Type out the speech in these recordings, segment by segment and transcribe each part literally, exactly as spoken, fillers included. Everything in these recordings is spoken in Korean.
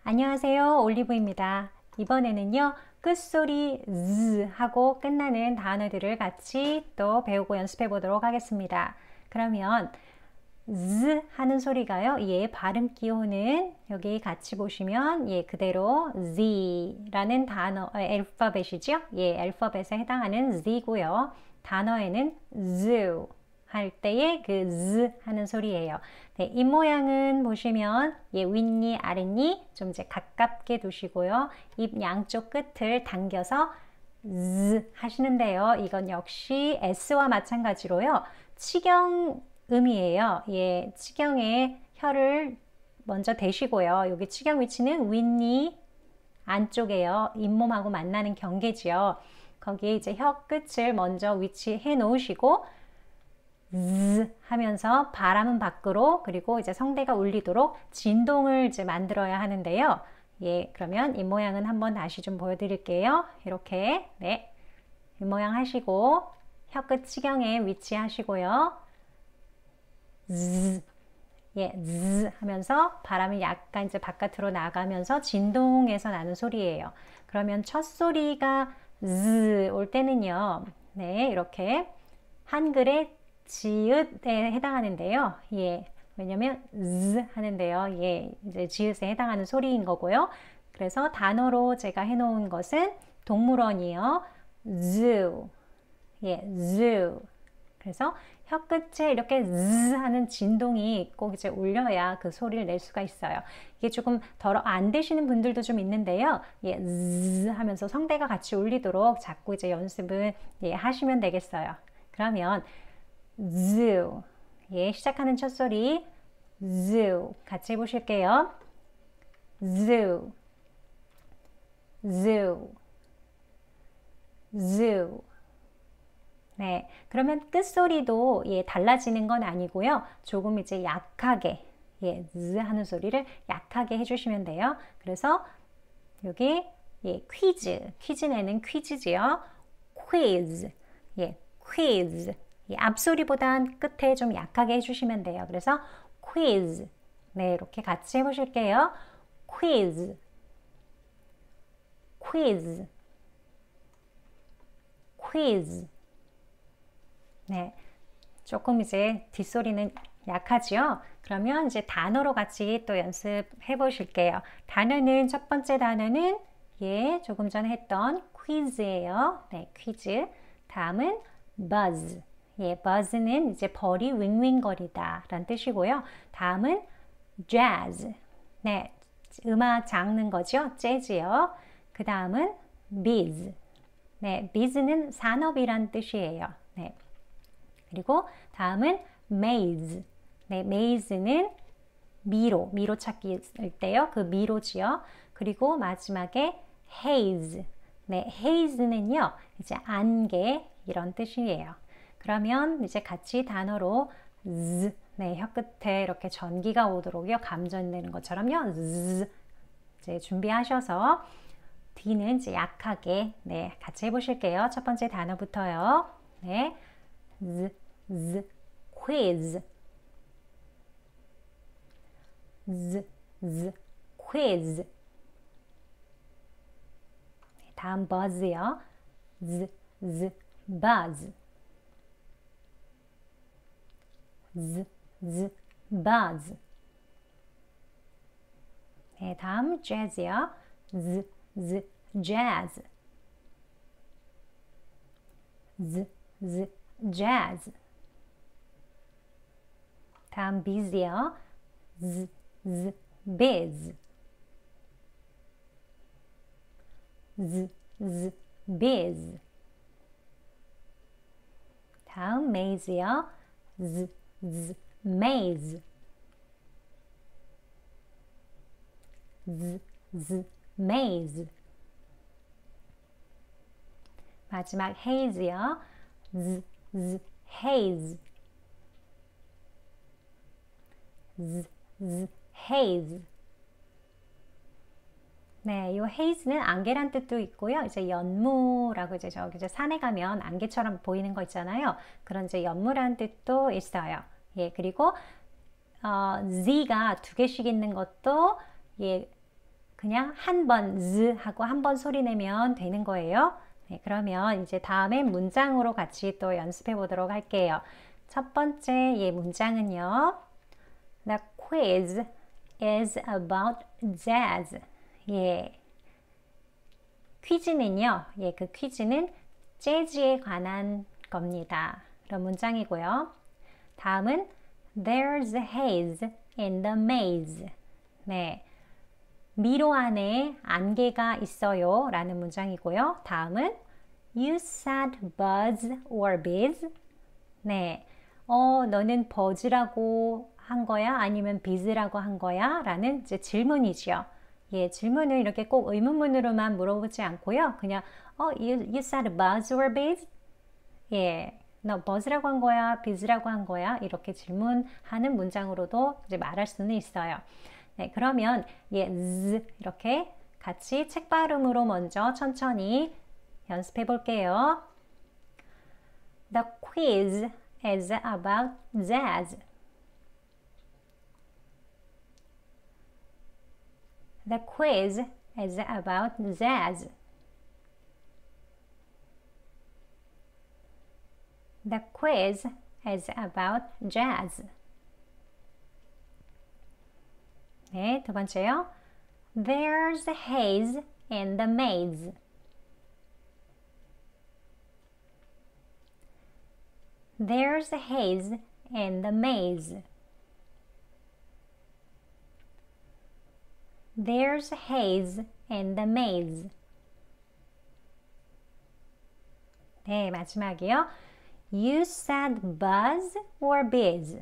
안녕하세요, 올리브입니다. 이번에는요, 끝소리 z 하고 끝나는 단어들을 같이 또 배우고 연습해 보도록 하겠습니다. 그러면 z 하는 소리가요, 얘 발음 기호는 여기 같이 보시면 얘 그대로 z라는 단어, 알파벳이죠? 예, 알파벳에 해당하는 z고요. 단어에는 zoo 할 때의 그 z 하는 소리예요. 네, 입 모양은 보시면 예, 윗니, 아랫니 좀 이제 가깝게 두시고요. 입 양쪽 끝을 당겨서 z 하시는데요. 이건 역시 s와 마찬가지로요. 치경음이에요. 예, 치경에 혀를 먼저 대시고요. 여기 치경 위치는 윗니 안쪽에요. 잇몸하고 만나는 경계지요. 거기에 이제 혀 끝을 먼저 위치해 놓으시고 즈 하면서 바람은 밖으로 그리고 이제 성대가 울리도록 진동을 이제 만들어야 하는데요. 예, 그러면 이 모양은 한번 다시 좀 보여드릴게요. 이렇게 네, 이 모양 하시고 혀끝 치경에 위치하시고요. 즈, 예, 즈 하면서 바람이 약간 이제 바깥으로 나가면서 진동에서 나는 소리예요. 그러면 첫 소리가 즈 올 때는요, 네, 이렇게 한글의 지읒에 해당하는데요. 예, 왜냐면 z 하는데요. 예, 이제 지읒에 해당하는 소리인 거고요. 그래서 단어로 제가 해놓은 것은 동물원이요. zoo. 예, zoo. 그래서 혀 끝에 이렇게 z 하는 진동이 꼭 이제 울려야 그 소리를 낼 수가 있어요. 이게 조금 덜 안 되시는 분들도 좀 있는데요. 예, z 하면서 성대가 같이 울리도록 자꾸 이제 연습을 예, 하시면 되겠어요. 그러면 zoo. 예, 시작하는 첫 소리 zoo 같이 해보실게요. zoo, zoo, zoo. 네, 그러면 끝소리도 예, 달라지는 건 아니고요. 조금 이제 약하게 예, z 하는 소리를 약하게 해주시면 돼요. 그래서 여기 예, 퀴즈, 퀴즈 내는 퀴즈지요. quiz, 예, quiz. 예, 앞소리보단 끝에 좀 약하게 해주시면 돼요. 그래서 quiz. 네, 이렇게 같이 해보실게요. quiz, quiz, quiz. 네, 조금 이제 뒷소리는 약하죠? 그러면 이제 단어로 같이 또 연습해 보실게요. 단어는 첫 번째 단어는 예, 조금 전에 했던 quiz예요. 네, 퀴즈. 다음은 buzz. 예, buzz는 이제 벌이 윙윙거리다 라는 뜻이고요. 다음은 jazz. 네, 음악 장르는 거죠. 재즈요. 그 다음은 biz. 네, biz는 산업이란 뜻이에요. 네. 그리고 다음은 maze. 네, maze는 미로, 미로 찾기 일 때요. 그 미로지요. 그리고 마지막에 haze. 네, haze는요, 이제 안개 이런 뜻이에요. 그러면 이제 같이 단어로 z, 네, 혀 끝에 이렇게 전기가 오도록요, 감전되는 것처럼요, z 이제 준비하셔서 D는 이제 약하게 네, 같이 해보실게요. 첫 번째 단어부터요. 네, z, z, quiz, z, z, quiz. 다음 buzz요. z, z, buzz, z, z, buzz. 네, 다음 jazz요. z, z, jazz, z, z, jazz. 다음 biz요. z, z, biz, z, z, biz. 다음 maze요. z, z, maze, z, z, maze. 마지막 haze요. z, z, haze, z, z, haze. 네, 이 haze는 안개란 뜻도 있고요. 이제 연무라고 이제 저기 이제 산에 가면 안개처럼 보이는 거 있잖아요. 그런 이제 연무란 뜻도 있어요. 예, 그리고 어, Z가 두 개씩 있는 것도 예, 그냥 한 번 z 하고 한 번 소리 내면 되는 거예요. 네, 그러면 이제 다음에 문장으로 같이 또 연습해 보도록 할게요. 첫 번째 예, 문장은요. The quiz is about jazz. 예. 퀴즈는요. 예, 그 퀴즈는 재즈에 관한 겁니다. 그런 문장이고요. 다음은 There's a haze in the maze. 네. 미로 안에 안개가 있어요. 라는 문장이고요. 다음은 You said buzz or biz? 네. 어, 너는 버즈라고 한 거야? 아니면 biz라고 한 거야? 라는 이제 질문이죠. 예, 질문을 이렇게 꼭 의문문으로만 물어보지 않고요. 그냥 어, you, you said buzz or biz? 예, 너 buzz라고 한 거야? biz라고 한 거야? 이렇게 질문하는 문장으로도 이제 말할 수는 있어요. 네, 그러면 예, z 이렇게 같이 책 발음으로 먼저 천천히 연습해 볼게요. The quiz is about jazz. The quiz is about jazz. The quiz is about jazz. 네, 두 번째요. There's a haze in the maze. There's a haze in the maze. There's a haze in the maze. 네, 마지막이요. You said buzz or biz?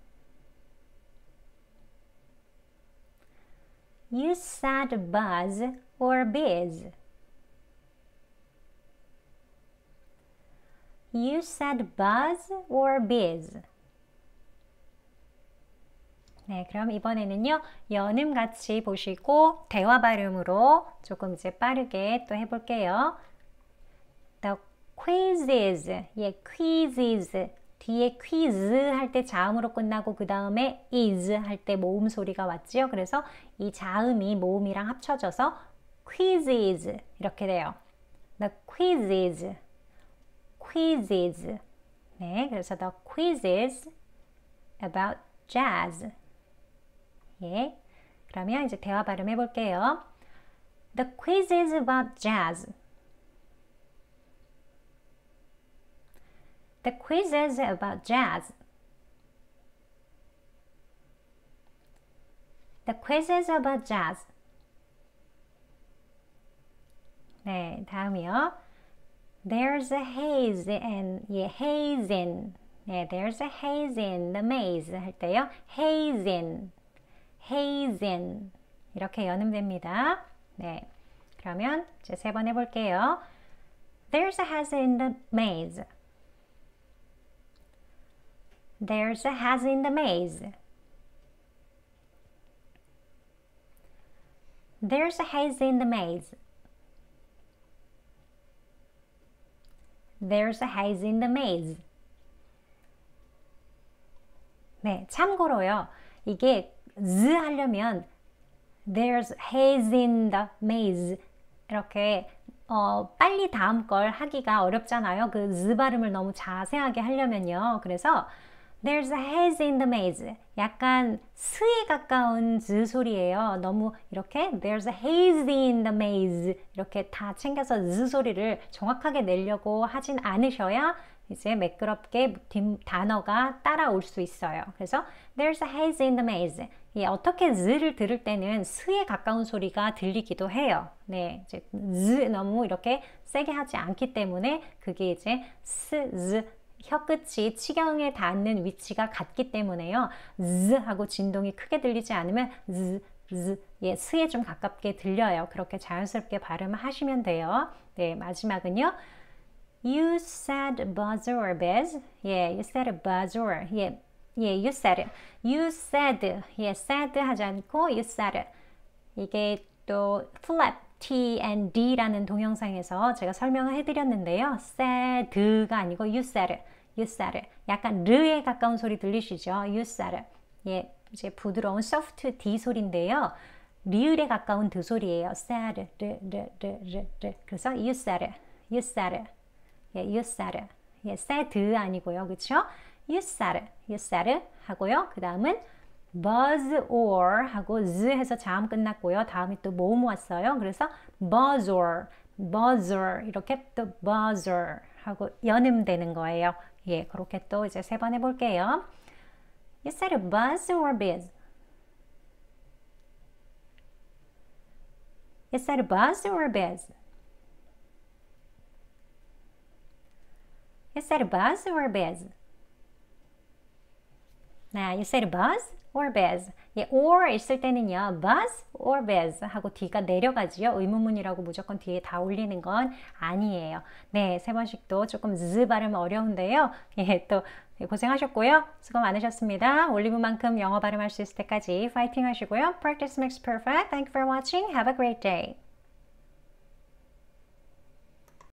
You said buzz or biz? You said buzz or biz? 네, 그럼 이번에는요, 연음 같이 보시고 대화 발음으로 조금 이제 빠르게 또 해볼게요. The quizzes, 예, quizzes. 뒤에 quiz 할 때 자음으로 끝나고 그 다음에 is 할 때 모음 소리가 왔지요. 그래서 이 자음이 모음이랑 합쳐져서 quizzes 이렇게 돼요. The quizzes, quizzes. 네, 그래서 the quizzes about jazz. 예, 그러면 이제 대화 발음 해볼게요. The quizzes about jazz. The quizzes about jazz. The quizzes about jazz. 네, 다음이요. There's a haze in, 예, haze in. 네, there's a haze in the maze 할 때요. haze in, haze in. 이렇게 연음됩니다. 네, 그러면 이제 세 번 해볼게요. There's a haze in the maze. There's a haze in the maze. There's a haze in the maze. There's a haze in the maze. 네, 참고로요. 이게 z 하려면 There's haze in the maze 이렇게 어, 빨리 다음 걸 하기가 어렵잖아요. 그 z 발음을 너무 자세하게 하려면요. 그래서 There's a haze in the maze. 약간 스에 가까운 z 소리예요. 너무 이렇게 There's a haze in the maze 이렇게 다 챙겨서 z 소리를 정확하게 내려고 하진 않으셔야 이제 매끄럽게 뒷 단어가 따라올 수 있어요. 그래서 There's a haze in the maze. 예, 어떻게 z를 들을 때는 스에 가까운 소리가 들리기도 해요. 네, 이제 z 너무 이렇게 세게 하지 않기 때문에 그게 이제 스, z 혀끝이 치경에 닿는 위치가 같기 때문에요. z 하고 진동이 크게 들리지 않으면 z, z, 예, 스에 좀 가깝게 들려요. 그렇게 자연스럽게 발음하시면 돼요. 네, 마지막은요. You said buzz or biz? 예, you said buzz or. 예, 예, you said it. You said. 예, said 하지 않고 you said it. 이게 또 flap, T and D라는 동영상에서 제가 설명을 해드렸는데요. said가 아니고 you said it. You said it. 약간 르에 가까운 소리 들리시죠? You said it. 예, 이제 부드러운 soft D 소리인데요. 리을에 가까운 드소리예요. sad, 르, 르, 르, 르, 르. 그래서 you said it, you said it, 예, you said it, 예, said 아니고요, 그렇죠? You said it, you said it 하고요. 그 다음은 buzz or 하고 z 해서 자음 끝났고요. 다음이 또 모음 왔어요. 그래서 buzzer, buzzer 이렇게 또 buzzer 하고 연음되는 거예요. 예, 그렇게 또 이제 세 번 해볼게요. You said a buzz or biz? You said a buzz or biz? You said a buzz or biz? 네, you said buzz or biz? 예, or 있을 때는요, buzz or biz 하고 뒤가 내려가지요. 의문문이라고 무조건 뒤에 다 올리는 건 아니에요. 네, 세 번씩 또 조금 z 발음 어려운데요. 예, 또 고생하셨고요. 수고 많으셨습니다. 올리브만큼 영어 발음할 수 있을 때까지 파이팅 하시고요. Practice makes perfect. Thank you for watching. Have a great day.